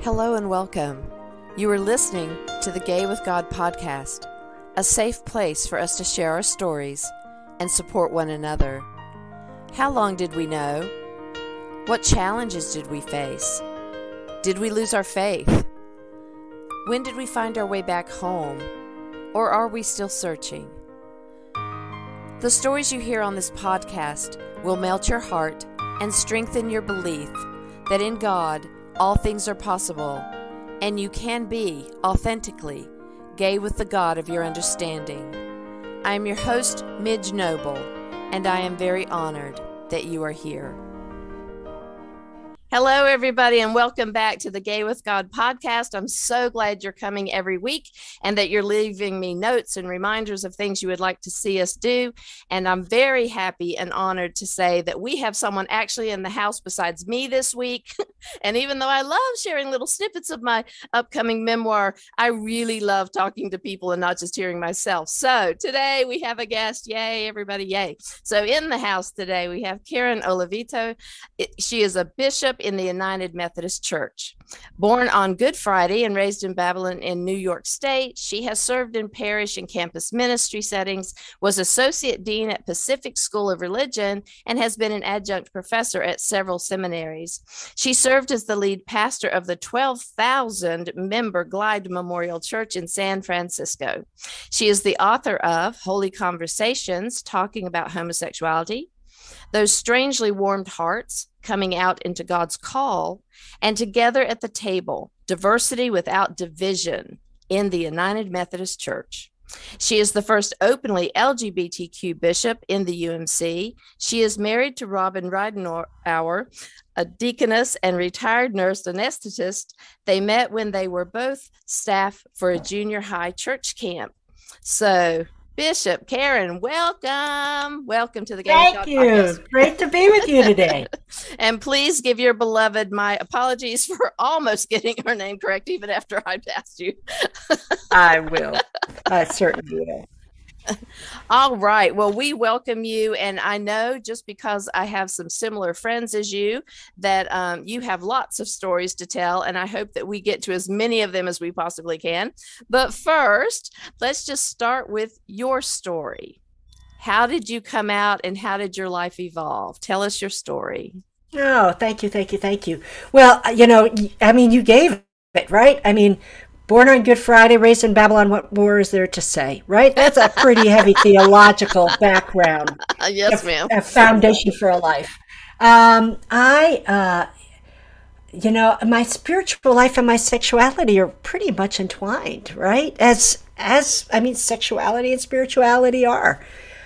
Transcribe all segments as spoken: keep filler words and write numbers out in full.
Hello and welcome. You are listening to the Gay with God podcast, a safe place for us to share our stories and support one another. How long did we know? What challenges did we face? Did we lose our faith? When did we find our way back home? Or are we still searching? The stories you hear on this podcast will melt your heart and strengthen your belief that in God, all things are possible, and you can be authentically gay with the God of your understanding. I am your host, Midge Noble, and I am very honored that you are here. Hello, everybody, and welcome back to the Gay with God podcast. I'm so glad you're coming every week and that you're leaving me notes and reminders of things you would like to see us do. And I'm very happy and honored to say that we have someone actually in the house besides me this week. And even though I love sharing little snippets of my upcoming memoir, I really love talking to people and not just hearing myself. So today we have a guest. Yay, everybody, yay. So in the house today, we have Karen Olivito. She is a bishop in the United Methodist Church. Born on Good Friday and raised in Babylon in New York State, she has served in parish and campus ministry settings, was associate dean at Pacific School of Religion, and has been an adjunct professor at several seminaries. She served as the lead pastor of the twelve thousand member Glide Memorial Church in San Francisco. She is the author of Holy Conversations, Talking About Homosexuality, Those Strangely Warmed Hearts, Coming Out into God's Call, and Together at the Table, Diversity Without Division in the United Methodist Church. She is the first openly L G B T Q bishop in the U M C. She is married to Robin Ridenauer, a deaconess and retired nurse anesthetist. They met when they were both staff for a junior high church camp. So, Bishop Karen, welcome. Welcome to the Gay with God Thank you. podcast. Great to be with you today. And please give your beloved my apologies for almost getting her name correct, even after I passed you. I will. I certainly will. All right. Well, we welcome you. And I know just because I have some similar friends as you, that um, you have lots of stories to tell. And I hope that we get to as many of them as we possibly can. But first, let's just start with your story. How did you come out and how did your life evolve? Tell us your story. Oh, thank you, thank you, thank you. Well, you know, I mean, you gave it, right? I mean, born on Good Friday, raised in Babylon, what more is there to say, right? That's a pretty heavy theological background. Yes, a, ma'am. A foundation for a life. Um, I, uh, you know, my spiritual life and my sexuality are pretty much entwined, right? As, as I mean, sexuality and spirituality are.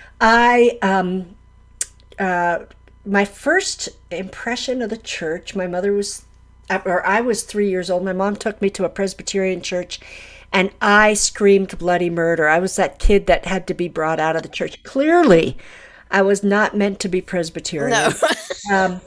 I, um, uh, my first impression of the church, my mother was or I was three years old. My mom took me to a Presbyterian church, and I screamed bloody murder. I was that kid that had to be brought out of the church. Clearly, I was not meant to be Presbyterian. No. um,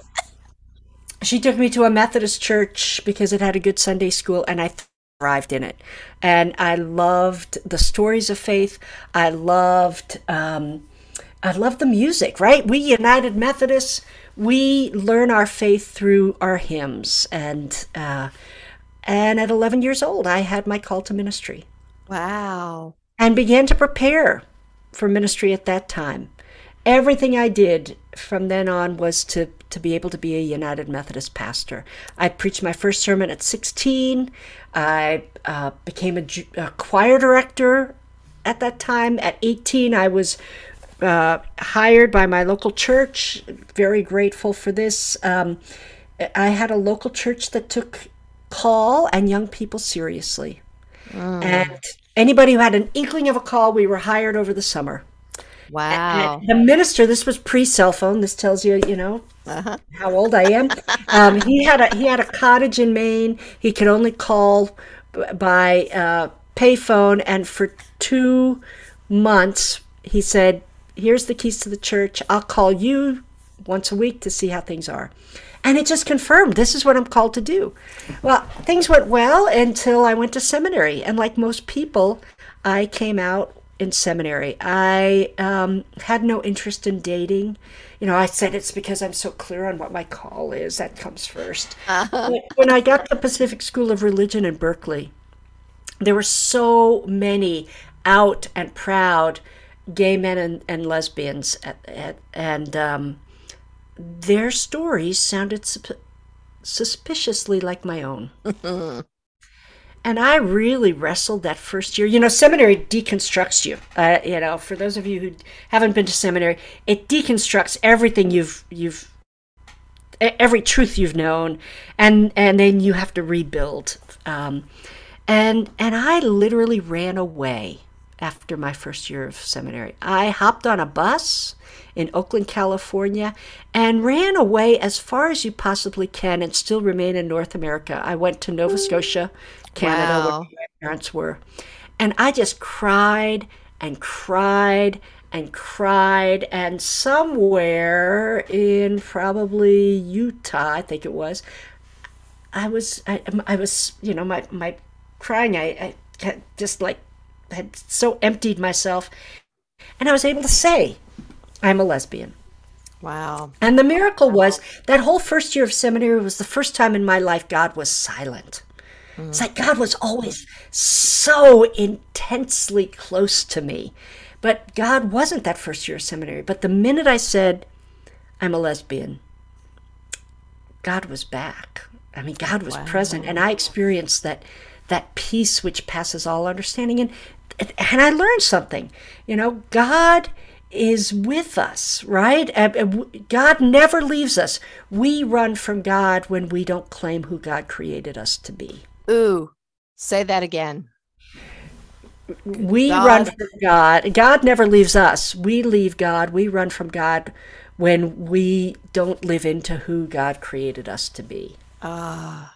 she took me to a Methodist church because it had a good Sunday school, and I thrived in it. And I loved the stories of faith. I loved, um, I loved the music, right? We United Methodists, we learn our faith through our hymns, and uh, and at eleven years old, I had my call to ministry. Wow. And began to prepare for ministry at that time. Everything I did from then on was to, to be able to be a United Methodist pastor. I preached my first sermon at sixteen. I uh, became a, a choir director at that time. At eighteen, I was Uh, hired by my local church. Very grateful for this. Um, I had a local church that took call and young people seriously. Mm. And anybody who had an inkling of a call, we were hired over the summer. Wow. And the minister, this was pre-cell phone. This tells you, you know, uh-huh. how old I am. Um, he had a he had a cottage in Maine. He could only call by uh, payphone, and for two months, he said, here's the keys to the church. I'll call you once a week to see how things are. And it just confirmed, this is what I'm called to do. Well, things went well until I went to seminary. And like most people, I came out in seminary. I um, had no interest in dating. You know, I said it's because I'm so clear on what my call is. That comes first. Uh-huh. But when I got to Pacific School of Religion in Berkeley, there were so many out and proud gay men and, and lesbians, at, at, and um, their stories sounded su- suspiciously like my own. And I really wrestled that first year. You know, seminary deconstructs you. Uh, you know, for those of you who haven't been to seminary, it deconstructs everything you've you've every truth you've known, and and then you have to rebuild. Um, and and I literally ran away after my first year of seminary. I hopped on a bus in Oakland, California, and ran away as far as you possibly can and still remain in North America. I went to Nova Scotia, Canada, Wow. where my parents were. And I just cried and cried and cried. And somewhere in probably Utah, I think it was, I was, I, I was, you know, my, my crying, I, I had just like had so emptied myself. And I was able to say, I'm a lesbian. Wow. And the miracle was that whole first year of seminary was the first time in my life God was silent. It's like God was always so intensely close to me. But God wasn't that first year of seminary. But the minute I said, I'm a lesbian, God was back. I mean, God was Wow. present. And I experienced that that peace which passes all understanding. And, and I learned something. You know, God is with us, right? Uh, uh, w- God never leaves us. We run from God when we don't claim who God created us to be. Ooh, say that again. We God. run from God. God never leaves us. We leave God. We run from God when we don't live into who God created us to be. Ah,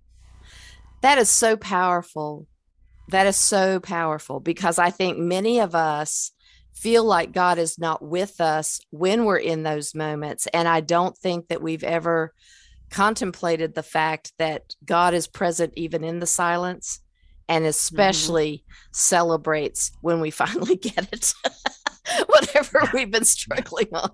that is so powerful. That is so powerful because I think many of us feel like God is not with us when we're in those moments. And I don't think that we've ever contemplated the fact that God is present even in the silence and especially mm-hmm. celebrates when we finally get it, whatever we've been struggling on.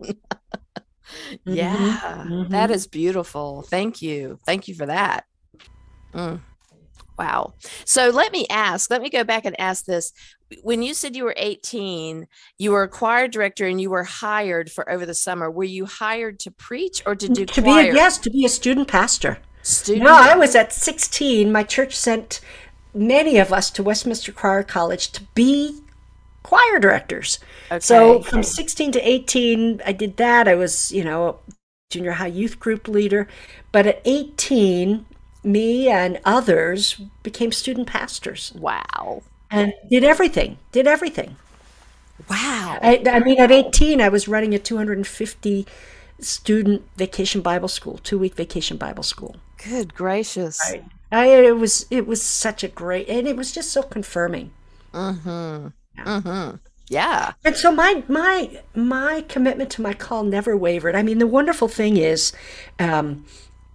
Mm-hmm. Yeah, Mm-hmm. that is beautiful. Thank you. Thank you for that. Mm. Wow. So let me ask, let me go back and ask this. When you said you were eighteen, you were a choir director and you were hired for over the summer. Were you hired to preach or to do to choir? Be a, yes, to be a student pastor. Student? No, I was at sixteen. My church sent many of us to Westminster Choir College to be choir directors. Okay. So from sixteen to eighteen, I did that. I was, you know, junior high youth group leader. But at eighteen, me and others became student pastors. Wow. And did everything, did everything. Wow. I, I mean, at eighteen, I was running a two hundred fifty student vacation Bible school, two-week vacation Bible school. Good gracious. Right. I, it was it was such a great, and it was just so confirming. Mm-hmm. Yeah. Mm-hmm. Yeah. And so my my my commitment to my call never wavered. I mean, the wonderful thing is, um,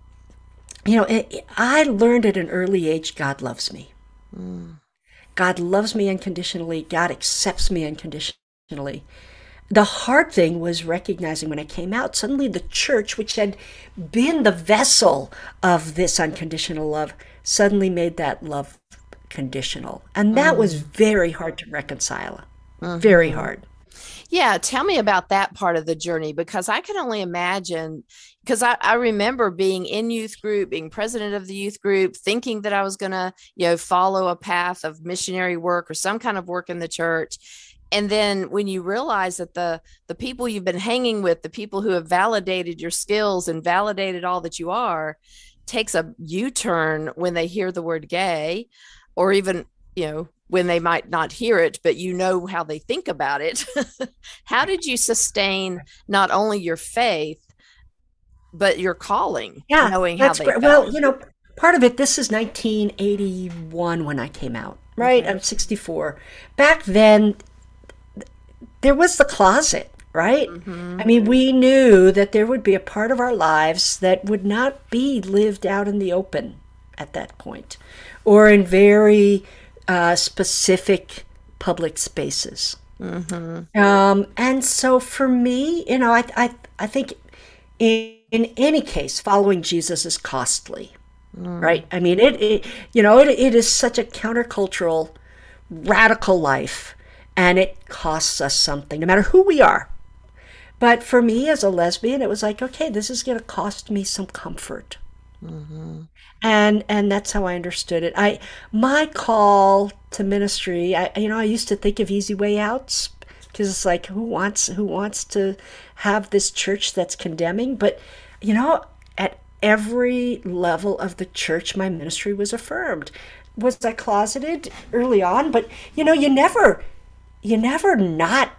you know, it, I learned at an early age, God loves me. Mm. God loves me unconditionally. God accepts me unconditionally. The hard thing was recognizing when I came out, suddenly the church, which had been the vessel of this unconditional love, suddenly made that love conditional. And that mm. was very hard to reconcile. Mm-hmm. Very hard. Yeah, tell me about that part of the journey, because I can only imagine, because I, I remember being in youth group, being president of the youth group, thinking that I was going to, you know, follow a path of missionary work or some kind of work in the church. And then when you realize that the the people you've been hanging with, the people who have validated your skills and validated all that you are, takes a U-turn when they hear the word gay, or even, you know, when they might not hear it, but you know how they think about it. How did you sustain not only your faith, but your calling? Yeah, knowing how they great. felt? Well, you know, part of it, this is nineteen eighty-one when I came out, right? Okay. I'm sixty-four. Back then, there was the closet, right? Mm-hmm. I mean, we knew that there would be a part of our lives that would not be lived out in the open at that point, or in very uh, specific public spaces. Mm-hmm. Um, and so for me, you know, I, I, I think in, in any case, following Jesus is costly, right? Mm. I mean, it, it you know, it, it is such a countercultural, radical life, and it costs us something, no matter who we are. But for me as a lesbian, it was like, okay, this is going to cost me some comfort. Mm-hmm. And and that's how I understood it. I my call to ministry, I you know, I used to think of easy way outs because it's like who wants who wants to have this church that's condemning, but you know, at every level of the church my ministry was affirmed. Was I closeted early on, but you know, you never you never not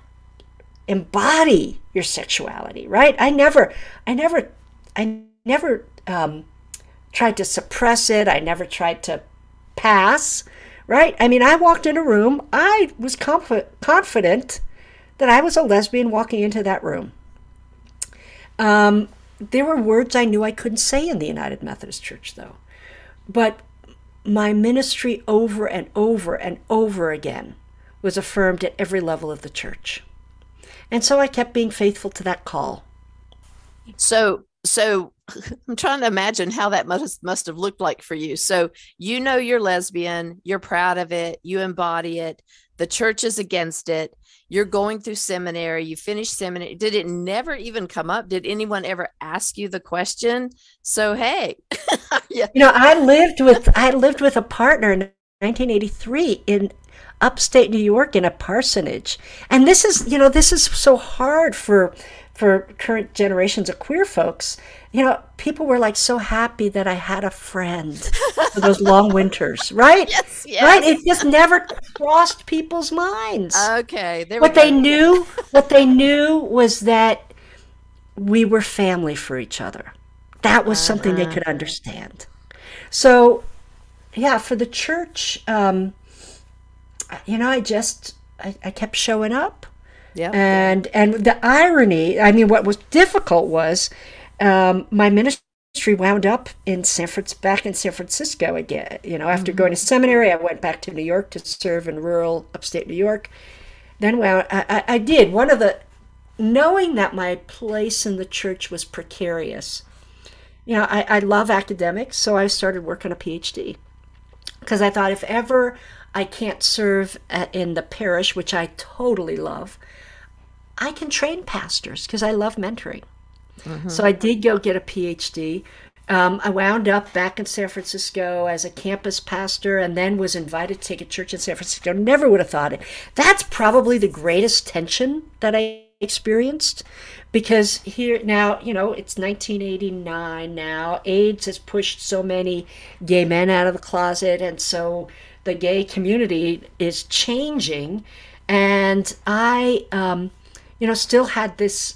embody your sexuality, right? I never, I never, I never um, tried to suppress it. I never tried to pass, right? I mean, I walked in a room. I was conf- confident that I was a lesbian walking into that room. Um, there were words I knew I couldn't say in the United Methodist Church, though. But my ministry over and over and over again was affirmed at every level of the church. And so I kept being faithful to that call. So, so I'm trying to imagine how that must must have looked like for you. So, you know you're lesbian, you're proud of it, you embody it. The church is against it. You're going through seminary, you finished seminary. Did it never even come up? Did anyone ever ask you the question? So, hey, yeah. You know, I lived with I lived with a partner in nineteen eighty-three in upstate New York in a parsonage. And this is, you know, this is so hard for for current generations of queer folks. You know, people were like so happy that I had a friend for those long winters, right? Yes, Right? yes. It just never crossed people's minds. Okay, there we What they go. knew, what they knew was that we were family for each other. That was something they Uh-huh. could understand. So, yeah, for the church, um, you know, I just I, I kept showing up, Yep. and and the irony, I mean, what was difficult was um, my ministry wound up in San Francisco, back in San Francisco again. You know, after going to Mm-hmm. seminary, I went back to New York to serve in rural upstate New York. Then, well, I, I, I did one of the knowing that my place in the church was precarious. You know, I, I love academics, so I started working a PhD because I thought if ever I can't serve at, in the parish, which I totally love, I can train pastors because I love mentoring. Mm-hmm. So I did go get a PhD. Um, I wound up back in San Francisco as a campus pastor and then was invited to take a church in San Francisco. Never would have thought it. That's probably the greatest tension that I experienced because here now, you know, it's nineteen eighty-nine now. AIDS has pushed so many gay men out of the closet, and so the gay community is changing. And I, um, you know, still had this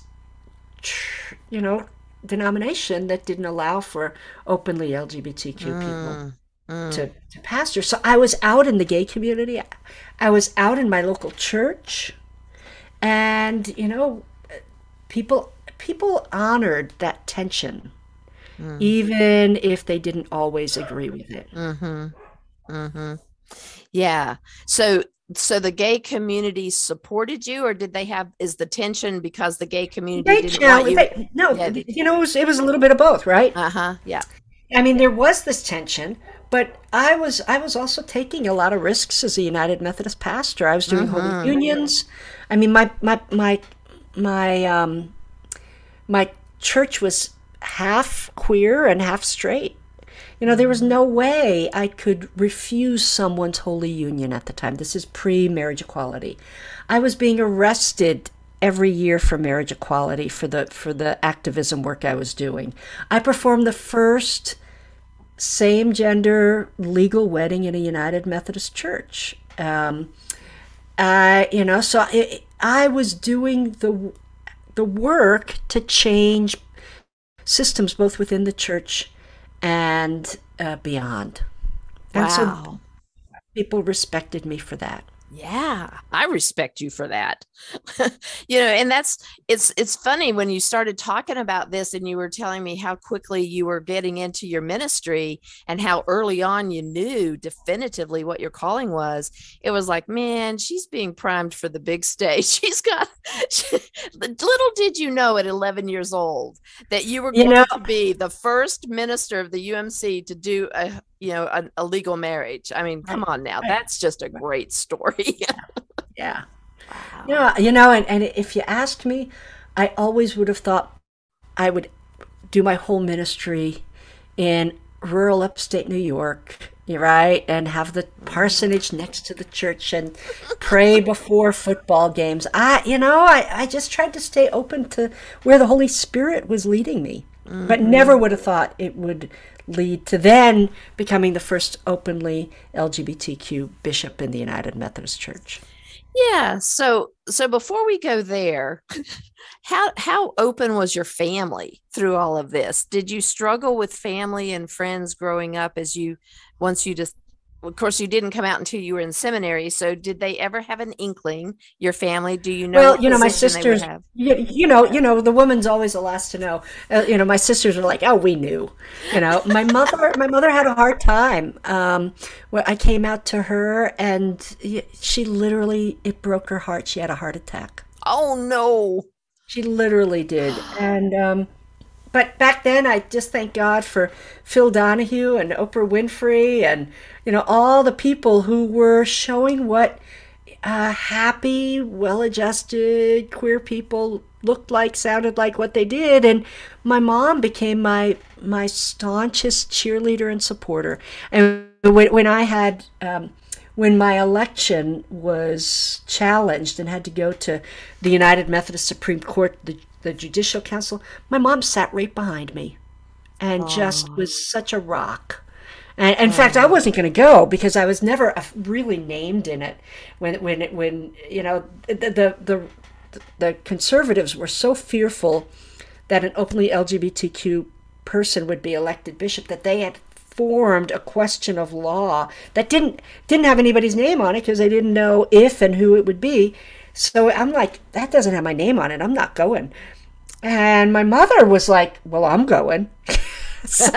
you know, denomination that didn't allow for openly L G B T Q people Mm, mm. to, to pastor. So I was out in the gay community. I was out in my local church. And, you know, people people honored that tension, Mm, even if they didn't always agree with it. mm-hmm, mm-hmm. Yeah. So, so the gay community supported you, or did they have, is the tension because the gay community They didn't want challenge, you? they, no, Yeah. you know, it was, it was a little bit of both, right? Uh-huh. Yeah. I mean, there was this tension, but I was I was also taking a lot of risks as a United Methodist pastor. I was doing Holy Mm-hmm. Unions. I mean, my my my my um my church was half queer and half straight. You know, there was Mm-hmm. no way I could refuse someone's Holy Union at the time. This is pre-marriage equality. I was being arrested every year for marriage equality for the for the activism work I was doing. I performed the first same gender legal wedding in a United Methodist church. Um, I, you know, so I, I was doing the the work to change systems both within the church and uh, beyond. And so Wow. people respected me for that. Yeah, I respect you for that. You know, and that's it's it's funny when you started talking about this and you were telling me how quickly you were getting into your ministry and how early on you knew definitively what your calling was. It was like, man, she's being primed for the big stage. She's got she, little did you know at eleven years old that you were You going know, to be the first minister of the U M C to do a you know a, a legal marriage. I mean, come right, on now, right, that's just a right. great story. Yeah. Wow. Yeah, you know, and, and if you asked me, I always would have thought I would do my whole ministry in rural upstate New York, you're right, and have the parsonage next to the church and pray before football games. I, you know, I, I just tried to stay open to where the Holy Spirit was leading me, but never Hmm. would have thought it would lead to then becoming the first openly L G B T Q bishop in the United Methodist Church. Yeah. So so before we go there, how how open was your family through all of this? Did you struggle with family and friends growing up as you once you just of course you didn't come out until you were in seminary. So did they ever have an inkling, your family? Do you know Well, what you know, my position they would sisters, have? you, you know, you know, the woman's always the last to know. Uh, you know, my sisters were like, "Oh, we knew." You know, my mother, my mother had a hard time. Um, where I came out to her, and y- she literally, it broke her heart. She had a heart attack. Oh no. She literally did, and um, but back then, I just thank God for Phil Donahue and Oprah Winfrey, and you know, all the people who were showing what uh, happy, well-adjusted queer people looked like, sounded like, what they did, and my mom became my my staunchest cheerleader and supporter. And when, when I had um, when my election was challenged and had to go to the United Methodist Supreme Court, the the Judicial Council, my mom sat right behind me and just Oh, was such a rock. And in fact, I oh, wasn't going to go because I was never uh, really named in it. When when it, when you know the, the the the conservatives were so fearful that an openly L G B T Q person would be elected bishop that they had formed a question of law that didn't didn't have anybody's name on it because they didn't know if and who it would be. So I'm like, that doesn't have my name on it. I'm not going. And my mother was like, well, I'm going. so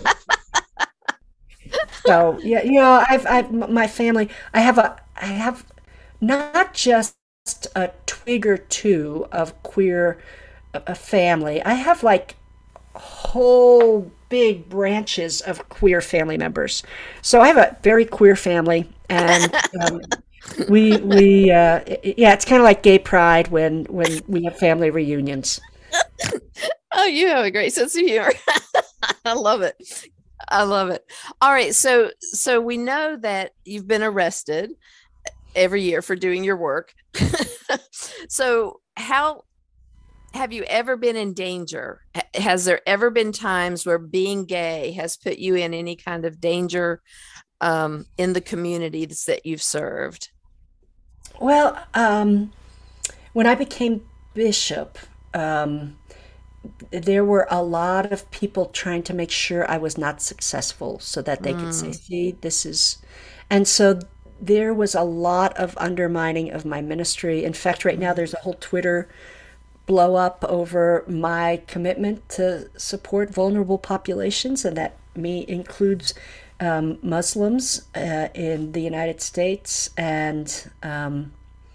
So yeah, you know, I've I've my family. I have a I have not just a twig or two of queer a family. I have like whole big branches of queer family members. So I have a very queer family, and um, we we uh, yeah, it's kind of like gay pride when when we have family reunions. oh, you have a great sense of humor. I love it. I love it. All right, so so we know that you've been arrested every year for doing your work. So how have you ever been in danger? Ha- Has there ever been times where being gay has put you in any kind of danger um, in the communities that you've served? Well, um, when I became bishop, um, there were a lot of people trying to make sure I was not successful so that they could say, Mm, see, this is. And so there was a lot of undermining of my ministry. In fact, right now there's a whole Twitter blow up over my commitment to support vulnerable populations, and that me includes um, Muslims uh, in the United States and um,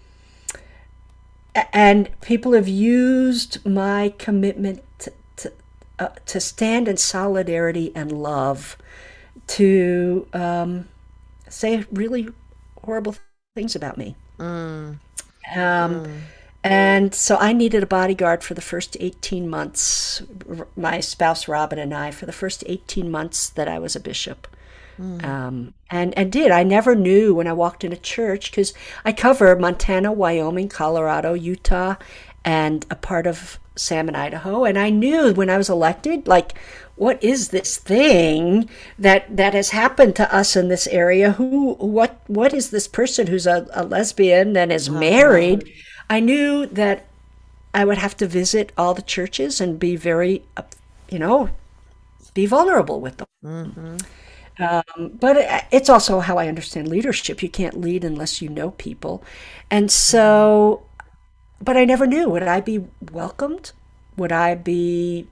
and people have used my commitment to, to, uh, to stand in solidarity and love to um, say really horrible things about me. mm, Um, mm, and so I needed a bodyguard for the first eighteen months, my spouse Robin and I, for the first eighteen months that I was a bishop. mm. Um, and and did I never knew when I walked into church because I cover Montana, Wyoming, Colorado, Utah, and a part of Salmon, Idaho, and I knew when I was elected, like, what is this thing that that has happened to us in this area? Who, what, what is this person who's a, a lesbian and is Uh-huh. married? I knew that I would have to visit all the churches and be very, uh, you know, be vulnerable with them. Hmm. But it- it's also how I understand leadership. You can't lead unless you know people. And so, but I never knew. Would I be welcomed? Would I be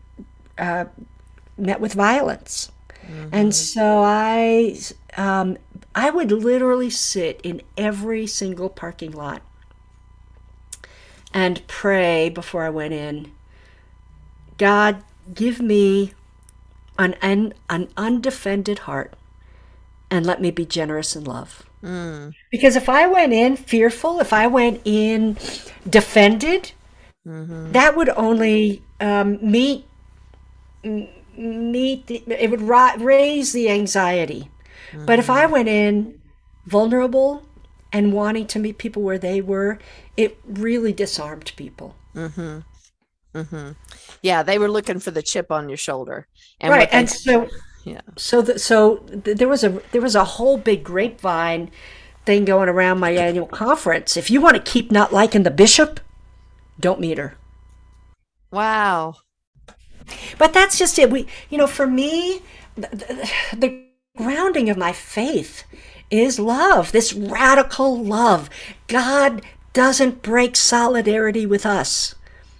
met with violence? And Mm-hmm. so I, um, I would literally sit in every single parking lot and pray before I went in. God, give me an, an, an undefended heart and let me be generous in love. Mm-hmm. Because if I went in fearful, if I went in defended, Mm-hmm. that would only um, meet meet the, it would ri- raise the anxiety. But if I Mm-hmm. went in vulnerable and wanting to meet people where they were, it really disarmed people. Mm-hmm. Mm-hmm. Yeah, they were looking for the chip on your shoulder, and Right, what they, and so yeah. so the, so th- there was a there was a whole big grapevine thing going around my annual conference. If you want to keep not liking the bishop, don't meet her. Wow. But that's just it. We, you know, for me, the, the grounding of my faith is love, this radical love. God doesn't break solidarity with us.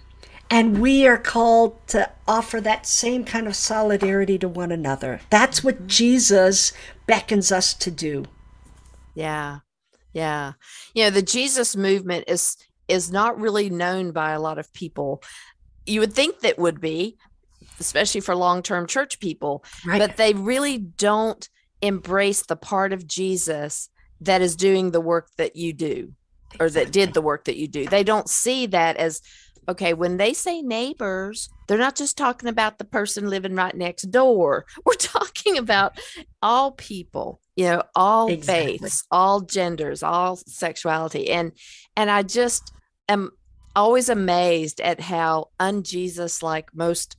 And we are called to offer that same kind of solidarity to one another. That's what Mhm. Jesus beckons us to do. Yeah. Yeah. You know, the Jesus movement is is not really known by a lot of people. You would think that would be, especially for long-term church people, Right. but they really don't embrace the part of Jesus that is doing the work that you do, or that did Exactly. the work that you do. They don't see that as, okay, when they say neighbors, they're not just talking about the person living right next door. We're talking about all people, you know, all Exactly. faiths, all genders, all sexuality. And and I just am always amazed at how unjesus like most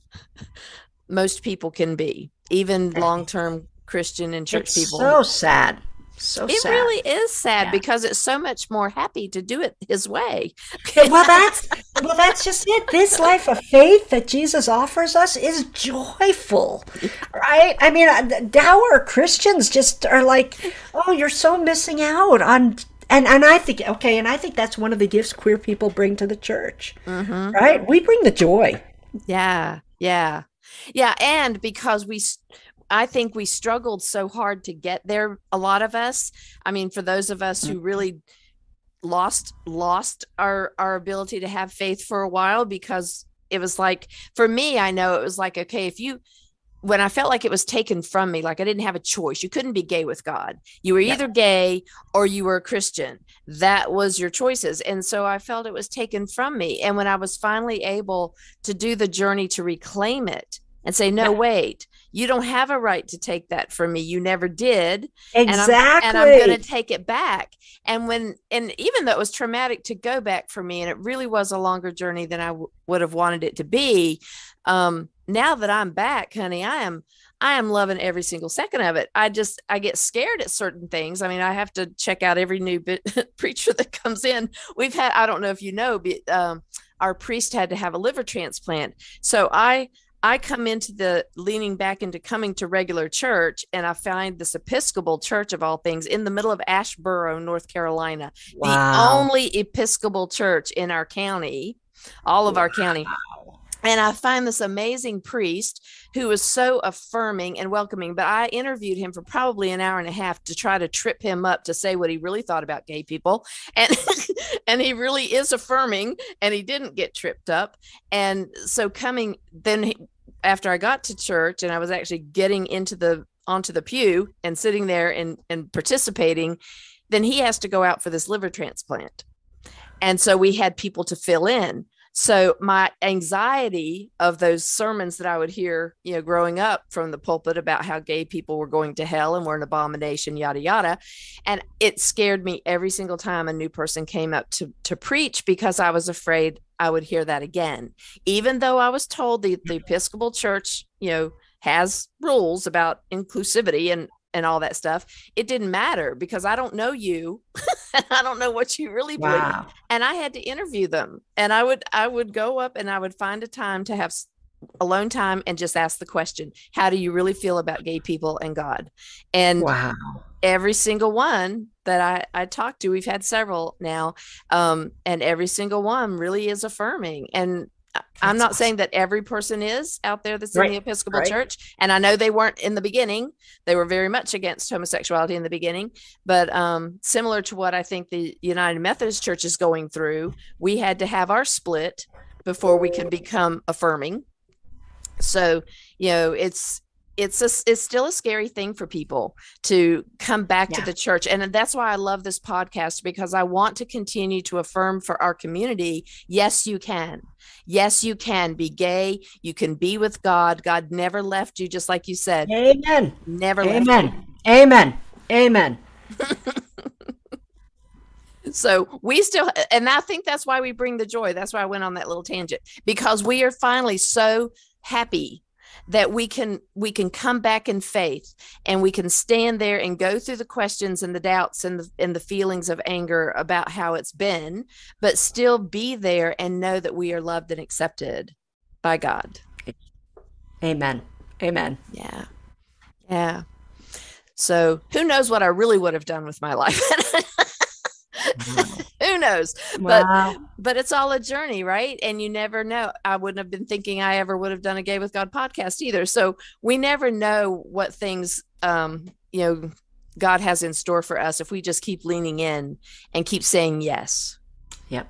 most people can be, even long-term Christian and church It's people. so sad. So It sad. really is sad Yeah. because it's so much more happy to do it his way. Yeah, well, that's well, that's just it. This life of faith that Jesus offers us is joyful, right? I mean, uh, dour Christians just are like, "Oh, you're so missing out on." And and I think okay, and I think that's one of the gifts queer people bring to the church, Mm-hmm. right? We bring the joy. Yeah, yeah, yeah. And because we, I think we struggled so hard to get there, a lot of us. I mean, for those of us who really lost lost our our ability to have faith for a while, because it was like, for me, I know it was like, okay, if you, when I felt like it was taken from me, like I didn't have a choice. You couldn't be gay with God. You were Yeah. either gay or you were a Christian. That was your choices. And so I felt it was taken from me. And when I was finally able to do the journey to reclaim it and say, no, Yeah. wait, you don't have a right to take that from me. You never did. And I'm and I'm going to Exactly. take it back. And when and even though it was traumatic to go back for me, and it really was a longer journey than I w- would have wanted it to be, um, now that I'm back, honey, I am I am loving every single second of it. I just I get scared at certain things. I mean, I have to check out every new bit, preacher that comes in. We've had, I don't know if you know, but um, our priest had to have a liver transplant. So I I come into the leaning back into coming to regular church, and I find this Episcopal church of all things in the middle of Asheboro, North Carolina, the Wow. only Episcopal church in our county, all of our county. And I find this amazing priest who was so affirming and welcoming. But I interviewed him for probably an hour and a half to try to trip him up to say what he really thought about gay people. And and he really is affirming, and he didn't get tripped up. And so coming then he, after I got to church and I was actually getting into the onto the pew and sitting there and, and participating, then he has to go out for this liver transplant. And so we had people to fill in. So my anxiety of those sermons that I would hear, you know, growing up from the pulpit about how gay people were going to hell and were an abomination, yada yada, and it scared me every single time a new person came up to to preach, because I was afraid I would hear that again, even though I was told the the Episcopal Church, you know, has rules about inclusivity and and all that stuff. It didn't matter because I don't know you. I don't know what you really believe. Wow. And I had to interview them. And I would I would go up and I would find a time to have alone time and just ask the question, how do you really feel about gay people and God? And Wow. every single one that I, I talked to, we've had several now, um, and every single one really is affirming. And I'm That's not awesome. saying that every person is out there that's in Right. the Episcopal Right. Church. And I know they weren't in the beginning. They were very much against homosexuality in the beginning. But um, similar to what I think the United Methodist Church is going through, we had to have our split before we could become affirming. So, you know, it's it's a, it's still a scary thing for people to come back Yeah. to the church. And that's why I love this podcast, because I want to continue to affirm for our community. Yes, you can. Yes, you can be gay. You can be with God. God never left you, just like you said. Amen. Never left Amen. Amen. Amen. you. So we still, and I think that's why we bring the joy. That's why I went on that little tangent, because we are finally so happy that we can we can come back in faith, and we can stand there and go through the questions and the doubts and the, and the feelings of anger about how it's been, but still be there and know that we are loved and accepted by God. Amen. Amen. Yeah. Yeah. So who knows what I really would have done with my life? Who knows? But Wow. but it's all a journey, right? And you never know. I wouldn't have been thinking I ever would have done a Gay with God podcast either. So we never know what things um, you know, God has in store for us if we just keep leaning in and keep saying yes. Yep.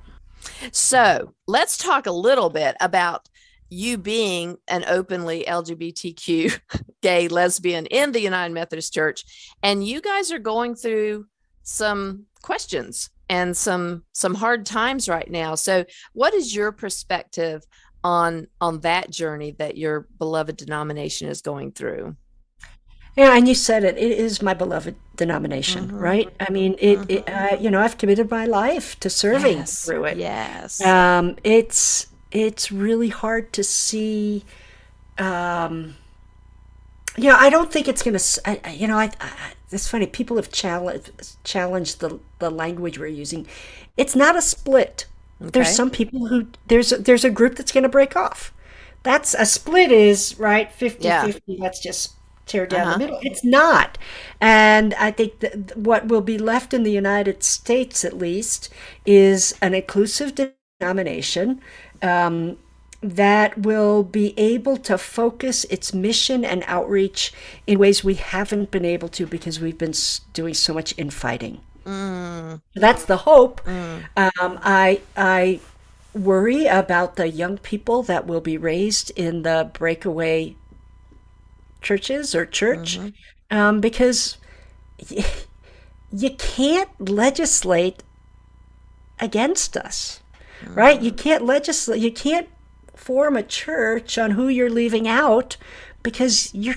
So let's talk a little bit about you being an openly L G B T Q gay lesbian in the United Methodist Church, and you guys are going through some questions and some some hard times right now. So what is your perspective on on that journey that your beloved denomination is going through? Yeah, and you said it. It is my beloved denomination, Mhm. right? I mean, it. it uh, you know, I've committed my life to serving Yes. through it. Yes. Um, it's it's really hard to see. Um, you know, I don't think it's going to. You know, I, I. It's funny. People have challenged challenged the the language we're using. It's not a split. There's Okay. some people who there's a, there's a group that's going to break off. That's a split is right fifty Yeah. fifty. Let's just tear down the Uh-huh. middle. It's not. And I think that what will be left in the United States, at least, is an inclusive denomination um, that will be able to focus its mission and outreach in ways we haven't been able to because we've been s- doing so much infighting. Mm, That's the hope. mm, Um, I I worry about the young people that will be raised in the breakaway churches or church, mhm. um, because y- you can't legislate against us, right? You can't legislate. You can't form a church on who you're leaving out because you're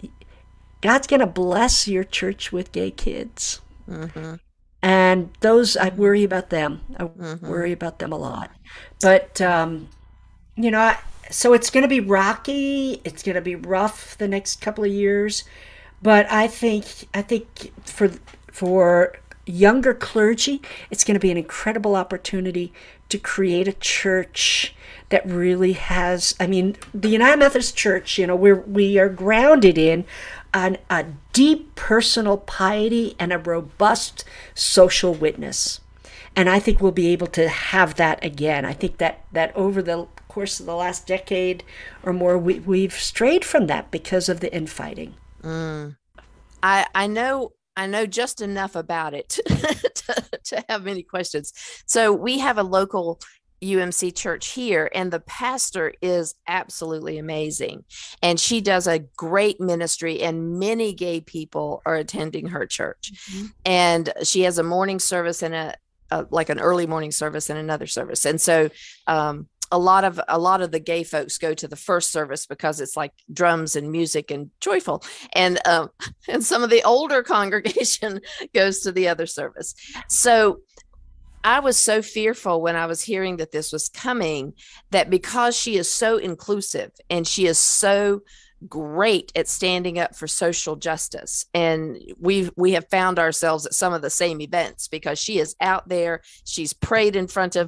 God's going to bless your church with gay kids. Mhm. And those, I worry about them. I Mhm. worry about them a lot. But, um, you know, I, so it's going to be rocky. It's going to be rough the next couple of years. But I think, I think for, for younger clergy, it's going to be an incredible opportunity to create a church that really has, I mean, the United Methodist Church, you know, we're, we are grounded in an, a deep personal piety and a robust social witness. And I think we'll be able to have that again. I think that, that over the course of the last decade or more, we, we've strayed from that because of the infighting. Mm. I I know I know just enough about it to, to have many questions. So we have a local U M C church here, and the pastor is absolutely amazing. And she does a great ministry, and many gay people are attending her church. Mhm. And she has a morning service and a, a like an early morning service and another service. And so um a lot of a lot of the gay folks go to the first service because it's like drums and music and joyful, and um, and some of the older congregation goes to the other service. So I was so fearful when I was hearing that this was coming, that because she is so inclusive and she is so great at standing up for social justice, and we we have found ourselves at some of the same events because she is out there. She's prayed in front of our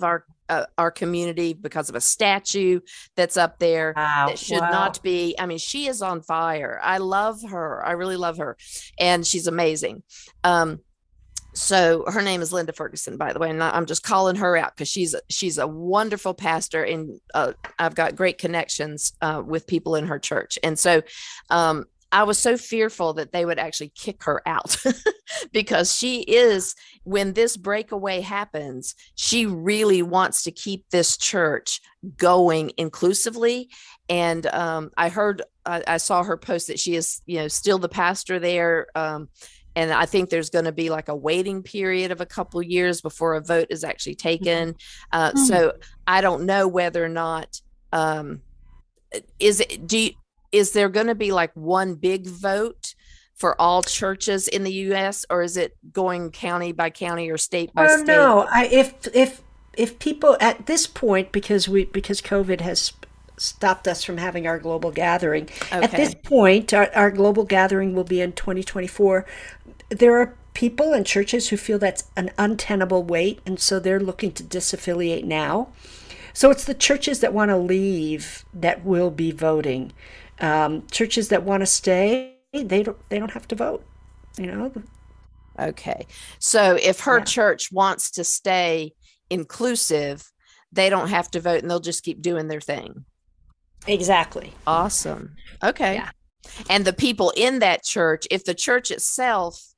uh, our community because of a statue that's up there Wow. that should Wow. not be. I mean, she is on fire. I love her. I really love her. And she's amazing. Um, so her name is Linda Ferguson, by the way, and I'm just calling her out because she's she's a wonderful pastor, and uh, I've got great connections uh, with people in her church. And so um, I was so fearful that they would actually kick her out because she is, when this breakaway happens, she really wants to keep this church going inclusively. And um, I heard, I, I saw her post that she is, you know, still the pastor there. Um, And I think there's going to be like a waiting period of a couple of years before a vote is actually taken. Uh, Mm. so I don't know whether or not, um, is it, do you, is there going to be like one big vote for all churches in the U S, or is it going county by county or state by Well, state? no. I if if if people at this point, because we because COVID has stopped us from having our global gathering. At this Okay. point, our, our global gathering will be in twenty twenty-four. There are people and churches who feel that's an untenable wait, and so they're looking to disaffiliate now. So it's the churches that want to leave that will be voting. Um, churches that want to stay, they don't they don't have to vote. You know, Okay. So if her yeah, church wants to stay inclusive, they don't have to vote and they'll just keep doing their thing. exactly. Awesome. Okay. Yeah. And the people in that church, if the church itself,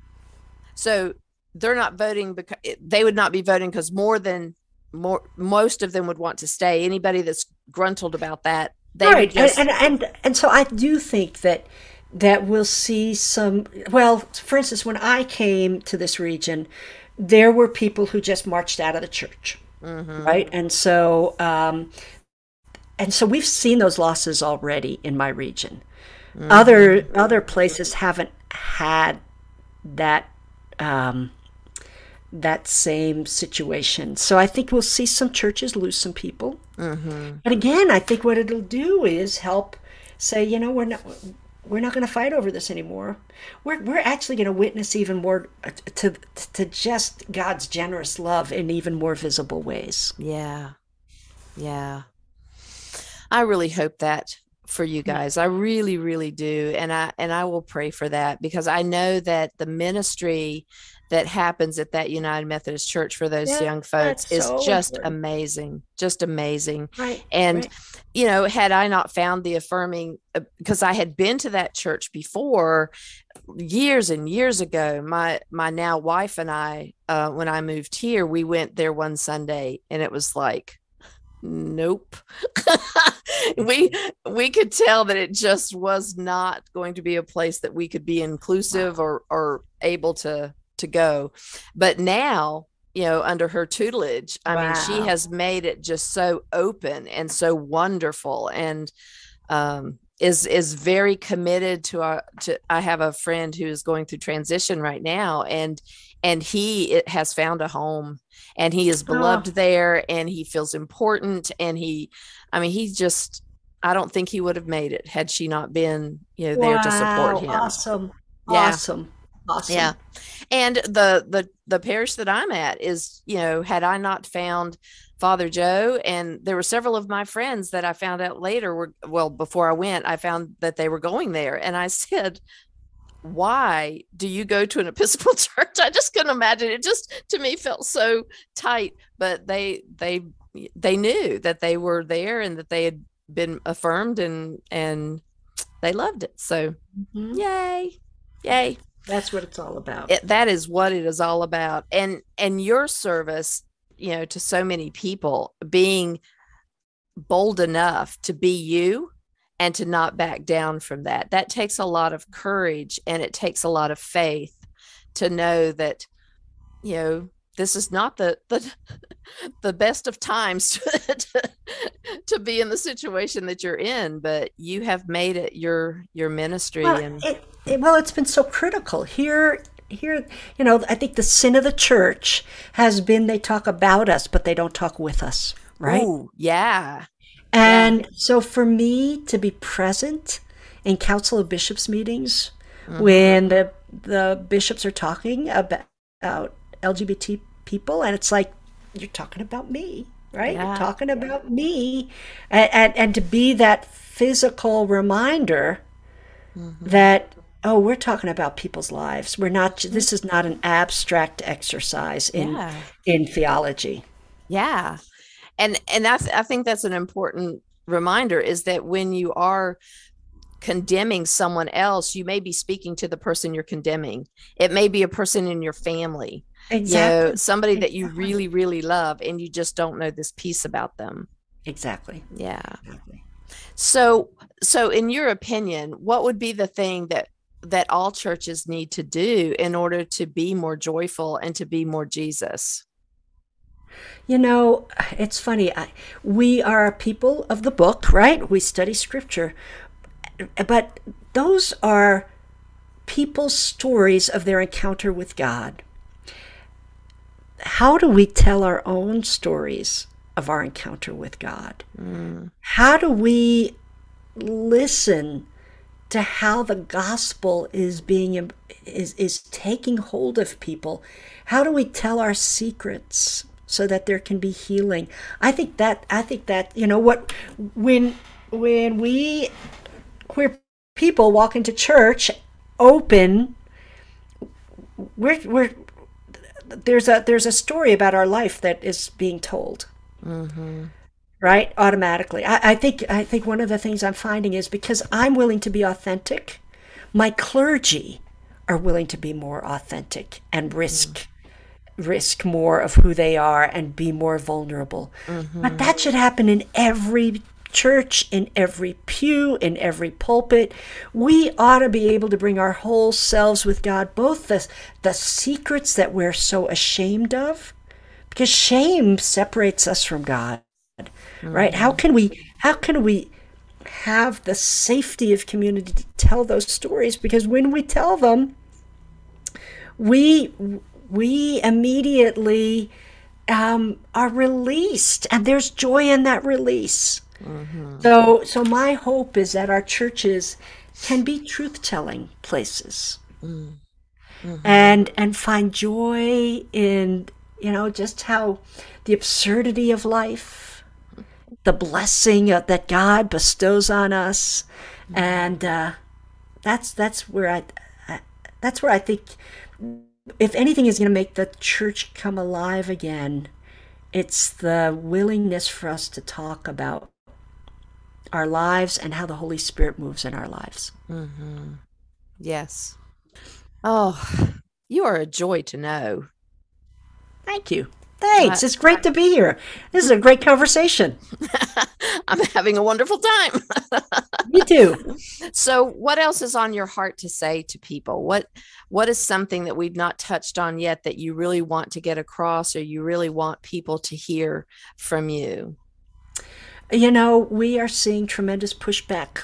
so they're not voting because they would not be voting because more than more, most of them would want to stay. Anybody that's gruntled about that, they would Right. And, just, and and and so I do think that that we'll see some, well, for instance, when I came to this region, there were people who just marched out of the church, mm-hmm, right? And so um and so we've seen those losses already in my region. mm-hmm. Other other places haven't had that um that same situation. So I think we'll see some churches lose some people. Mm-hmm. But again, I think what it'll do is help say, you know, we're not we're not going to fight over this anymore. We're we're actually going to witness even more uh, to to just God's generous love in even more visible ways. Yeah. Yeah. I really hope that for you guys. I really, really do. And I and I will pray for that because I know that the ministry that happens at that United Methodist Church for those Yeah, young folks that's is so just important. amazing, just amazing. Right, And, right. you know, had I not found the affirming, uh, because I had been to that church before years and years ago, my my now wife and I, uh, when I moved here, we went there one Sunday and it was like, nope. we we could tell that it just was not going to be a place that we could be inclusive Wow. or or able to to go. But now, you know, under her tutelage, I mean, she Wow. has made it just so open and so wonderful, and um is is very committed to our to I have a friend who is going through transition right now, and and he it has found a home, and he is Oh, beloved there, and he feels important, and he I mean he just I don't think he would have made it had she not been, you know, there to support wow. him. Awesome. Yeah. Awesome. Yeah. Awesome. And the the the parish that I'm at is, you know, had I not found Father Joe, and there were several of my friends that I found out later were, well, before I went, I found that they were going there. And I said, why do you go to an Episcopal church? I just couldn't imagine. It just to me felt so tight, but they they they knew that they were there and that they had been affirmed, and and they loved it. So Mhm. yay. Yay. That's what it's all about. It, that is what it is all about. And and your service, you know, to so many people, being bold enough to be you and to not back down from that. That takes a lot of courage, and it takes a lot of faith to know that, you know, this is not the the, the best of times to, to, to be in the situation that you're in, but you have made it your your ministry. Well, And it, it well, it's been so critical here. Here, you know, I think the sin of the church has been they talk about us, but they don't talk with us, right? oh yeah, yeah. And so for me to be present in Council of Bishops meetings Mm-hmm. when the the bishops are talking about, about L G B T people, and it's like you're talking about me. right? You're Yeah. talking about me. And, and, and to be that physical reminder Hmm. that, oh, we're talking about people's lives. We're not, this is not an abstract exercise in, Yeah. in theology. Yeah. And and that's I think that's an important reminder is that when you are condemning someone else, you may be speaking to the person you're condemning. It may be a person in your family, you know, Exactly. somebody that you Exactly. really, really love, and you just don't know this piece about them. Exactly. Yeah. Exactly. So, so in your opinion, what would be the thing that that all churches need to do in order to be more joyful and to be more Jesus? You know, it's funny. I, we are people of the book, right? We study scripture, but those are people's stories of their encounter with God. How do we tell our own stories of our encounter with God? Mm, How do we listen to how the gospel is being is is taking hold of people? How do we tell our secrets so that there can be healing? I think that I think that you know what when when we queer people walk into church open, we're we're there's a there's a story about our life that is being told, hmm. right? Automatically. I, I think I think one of the things I'm finding is because I'm willing to be authentic, my clergy are willing to be more authentic and risk risk more of who they are and be more vulnerable. But Hmm. that should happen in every church, in every pew, in every pulpit. We ought to be able to bring our whole selves with God, both the, the secrets that we're so ashamed of, because shame separates us from God, right? How Hmm. can we how can we have the safety of community to tell those stories? Because when we tell them, we we immediately um, are released, and there's joy in that release. Hmm. So, so my hope is that our churches can be truth-telling places, Hmm. Hmm. and and find joy in you know just how the absurdity of life, the blessing uh, that God bestows on us, and uh, that's that's where I, I that's where I think if anything is going to make the church come alive again, it's the willingness for us to talk about our lives and how the Holy Spirit moves in our lives. Hmm. Yes. Oh, you are a joy to know. Thank you. I, Thanks. It's great to be here. This is a great conversation. I'm having a wonderful time. Me too. So, what else is on your heart to say to people? What what is something that we've not touched on yet that you really want to get across, or you really want people to hear from you? You know, we are seeing tremendous pushback.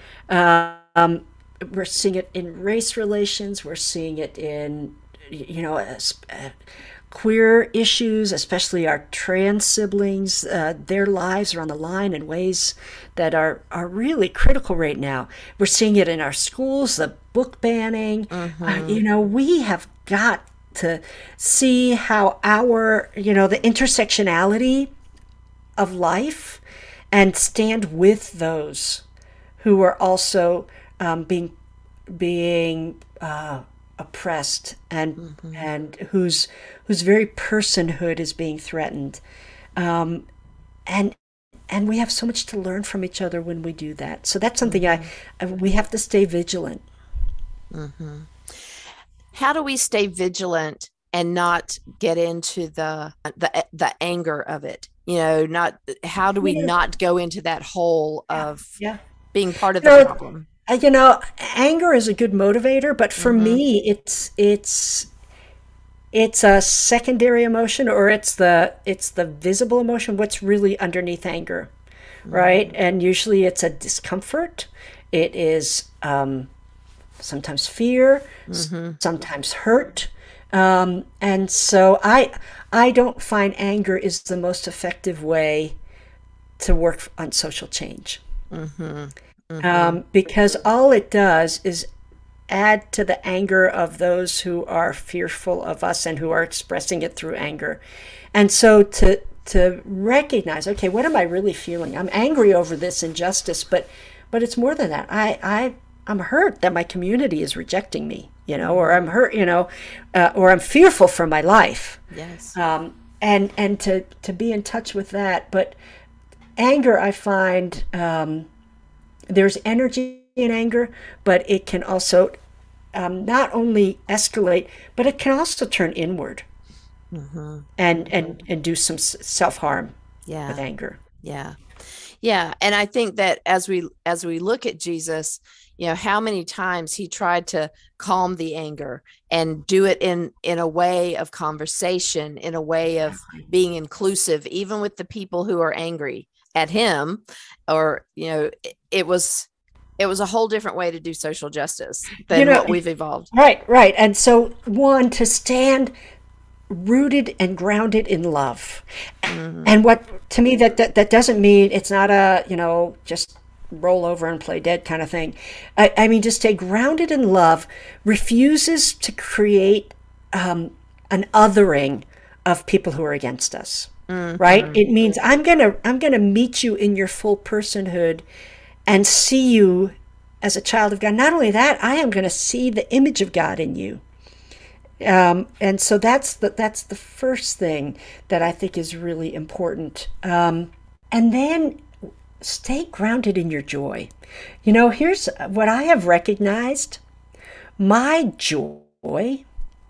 Um, we're seeing it in race relations. We're seeing it in, you know, uh, queer issues, especially our trans siblings. Uh, their lives are on the line in ways that are, are really critical right now. We're seeing it in our schools, the book banning. Uh, Mm-hmm. you know, we have got to see how our, you know, the intersectionality of life and stand with those who are also um, being being uh, oppressed and Mm-hmm. and whose whose very personhood is being threatened, um, and and we have so much to learn from each other when we do that. So that's something I, Mm-hmm. I we have to stay vigilant. Mm-hmm. How do we stay vigilant and not get into the the the anger of it? You know, not how do we Yeah, not go into that hole yeah, of yeah. being part of You the know, problem? uh, you know, anger is a good motivator, but for Mm-hmm. me, it's it's it's a secondary emotion, or it's the it's the visible emotion, what's really underneath anger, right? Mm-hmm. And usually it's a discomfort. It is um, sometimes fear, Mm-hmm. sometimes hurt. Um, and so i i don't find anger is the most effective way to work on social change, Mm-hmm. Mm-hmm. um, because all it does is add to the anger of those who are fearful of us and who are expressing it through anger. And so to to recognize, okay, what am I really feeling? I'm angry over this injustice, but but it's more than that. I I I'm hurt that my community is rejecting me, you know, or I'm hurt, you know, uh, or I'm fearful for my life. Yes. Um, and and to to be in touch with that. But anger, I find, um, there's energy in anger, but it can also um, not only escalate, but it can also turn inward. Mm-hmm. and and and do some self-harm Yeah. with anger. Yeah. Yeah. And I think that as we as we look at Jesus, you know, how many times he tried to calm the anger and do it in in a way of conversation, in a way of being inclusive, even with the people who are angry at him, or, you know, it, it was it was a whole different way to do social justice than You know, what we've evolved. right, right. And so, one, to stand rooted and grounded in love. Mm-hmm. And what, to me, that, that that doesn't mean it's not a, you know, just roll over and play dead kind of thing. I, I mean, to stay grounded in love refuses to create um, an othering of people who are against us. Mm-hmm. Right? It means I'm gonna I'm gonna meet you in your full personhood and see you as a child of God. Not only that, I am gonna see the image of God in you. Um, and so that's the that's the first thing that I think is really important. Um, and then stay grounded in your joy. You know, here's what I have recognized. My joy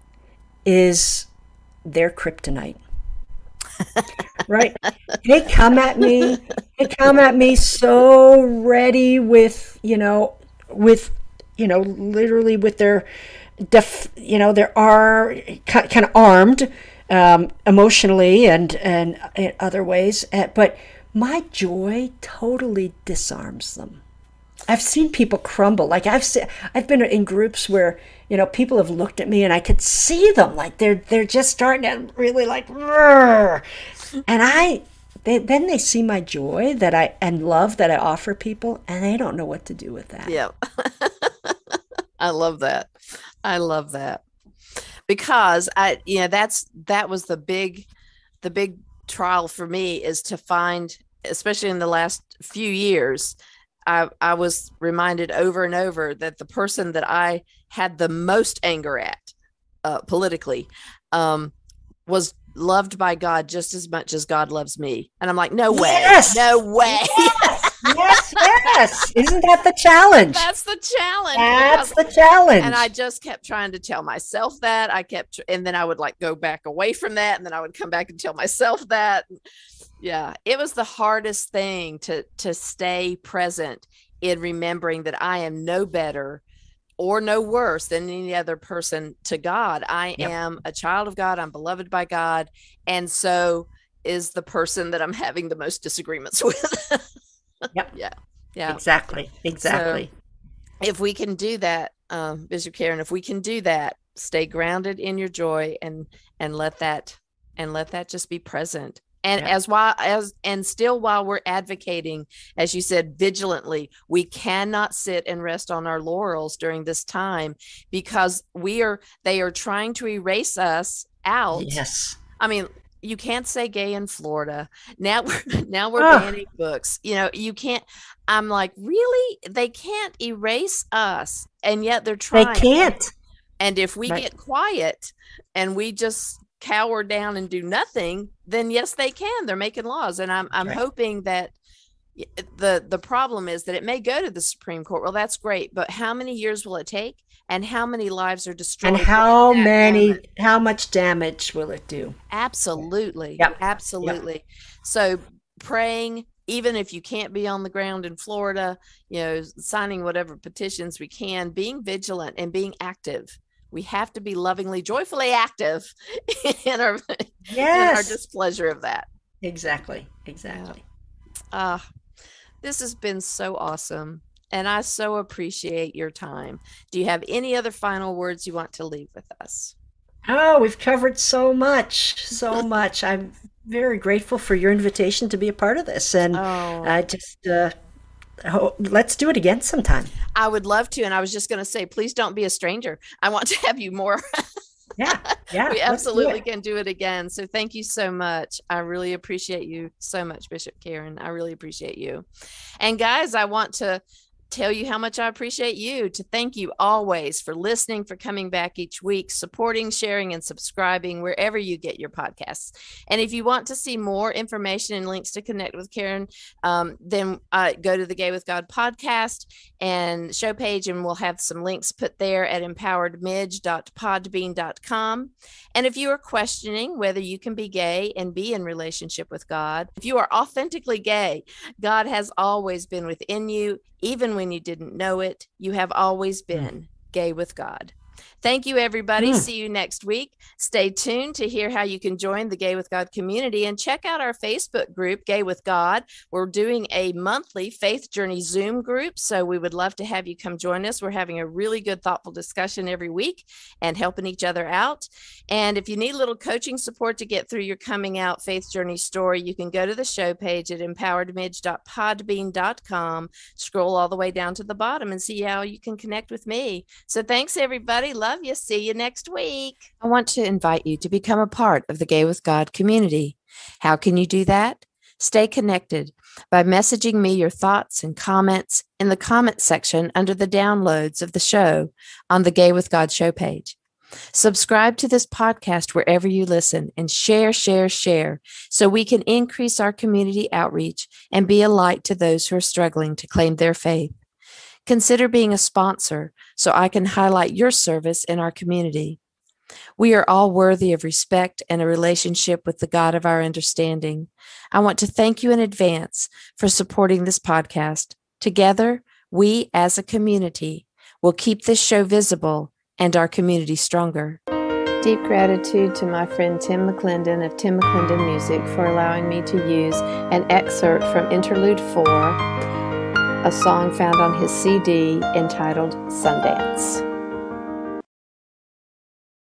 is their kryptonite. Right? They come at me, they come at me so ready with, you know, with, you know, literally with their, def, you know, they are kind of armed um, emotionally and, and in other ways. But my joy totally disarms them. I've seen people crumble. Like I've seen, I've been in groups where, you know, people have looked at me and I could see them like they're they're just starting to really like, "Rrr." And I, they, then they see my joy that I and love that I offer people, and they don't know what to do with that. Yeah, I love that. I love that because I, you know, that's that was the big, the big trial for me is to find, especially in the last few years. I, I was reminded over and over that the person that I had the most anger at uh, politically um, was loved by God just as much as God loves me. And I'm like, no way, yes! no way. Yes, yes, yes. Isn't that the challenge? That's the challenge. That's the challenge. And I just kept trying to tell myself that. I kept, and then I would like go back away from that. And then I would come back and tell myself that. Yeah, it was the hardest thing to to stay present in remembering that I am no better or no worse than any other person to God. I yep. am a child of God. I'm beloved by God. And so is the person that I'm having the most disagreements with. Yep. Yeah. Yeah. Exactly. Exactly. So if we can do that, um, Bishop Karen, if we can do that, stay grounded in your joy and and let that and let that just be present. And yeah. as while as and still while we're advocating, as you said, vigilantly, we cannot sit and rest on our laurels during this time because we are they are trying to erase us out. Yes. I mean, you can't say gay in Florida. Now we're now we're oh. banning books. You know, you can't. I'm like, really? They can't erase us. And yet they're trying. They can't. And if we right. get quiet and we just cower down and do nothing, then yes, they can. They're making laws. And I'm I'm right. hoping that the the problem is that it may go to the Supreme Court. Well, that's great. But how many years will it take? And how many lives are destroyed? And how many, moment? how much damage will it do? Absolutely. Yep. Absolutely. Yep. So praying, even if you can't be on the ground in Florida, you know, signing whatever petitions we can, being vigilant and being active. We have to be lovingly, joyfully active in our, yes. in our displeasure of that. Exactly. Exactly. Yeah. Uh, this has been so awesome. And I so appreciate your time. Do you have any other final words you want to leave with us? Oh, we've covered so much, so much. I'm very grateful for your invitation to be a part of this. And oh. I just, uh, oh, let's do it again sometime. I would love to. And I was just going to say, please don't be a stranger. I want to have you more. Yeah, yeah. We let's do absolutely it. can do it again. So thank you so much. I really appreciate you so much, Bishop Karen. I really appreciate you. And guys, I want to tell you how much I appreciate you, to thank you always for listening, for coming back each week, supporting, sharing, and subscribing wherever you get your podcasts. And if you want to see more information and links to connect with Karen, um, then uh, go to the Gay with God podcast and show page, and we'll have some links put there at empowered midge dot podbean dot com. And if you are questioning whether you can be gay and be in relationship with God, if you are authentically gay, God has always been within you. Even when you didn't know it, you have always been gay with God. Thank you, everybody. Mm. See you next week. Stay tuned to hear how you can join the Gay with God community, and check out our Facebook group, Gay with God. We're doing a monthly Faith Journey Zoom group, so we would love to have you come join us. We're having a really good, thoughtful discussion every week and helping each other out. And if you need a little coaching support to get through your coming out faith journey story, you can go to the show page at empowered midge dot podbean dot com, scroll all the way down to the bottom, and see how you can connect with me. So thanks, everybody. Love you. See you next week. I want to invite you to become a part of the Gay with God community. How can you do that? Stay connected by messaging me your thoughts and comments in the comment section under the downloads of the show on the Gay with God show page. Subscribe to this podcast wherever you listen, and share, share, share, so we can increase our community outreach and be a light to those who are struggling to claim their faith. Consider being a sponsor so I can highlight your service in our community. We are all worthy of respect and a relationship with the God of our understanding. I want to thank you in advance for supporting this podcast. Together, we as a community will keep this show visible and our community stronger. Deep gratitude to my friend Tim McClendon of Tim McClendon Music for allowing me to use an excerpt from Interlude four, a song found on his C D entitled Sundance.